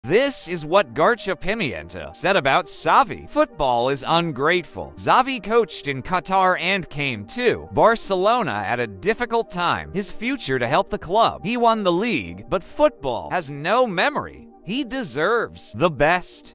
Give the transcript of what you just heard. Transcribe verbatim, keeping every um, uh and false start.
This is what Garcia Pimienta said about Xavi. Football is ungrateful. Xavi coached in Qatar and came to Barcelona at a difficult time. His future to help the club. He won the league, but football has no memory. He deserves the best.